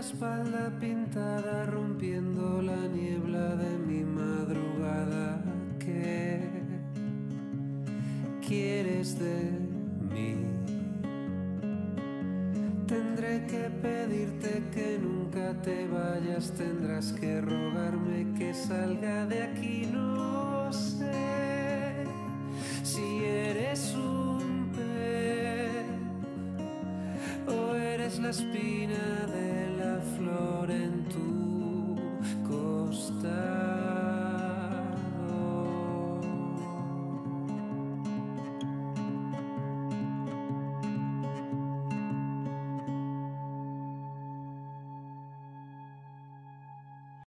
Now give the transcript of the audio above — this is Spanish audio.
espalda pintada rompiendo la niebla de mi madrugada. ¿Qué quieres de mí? Tendré que pedirte que nunca te vayas, tendrás que rogarme que salga de aquí. No sé si eres un pez o eres la espina de la flor en tu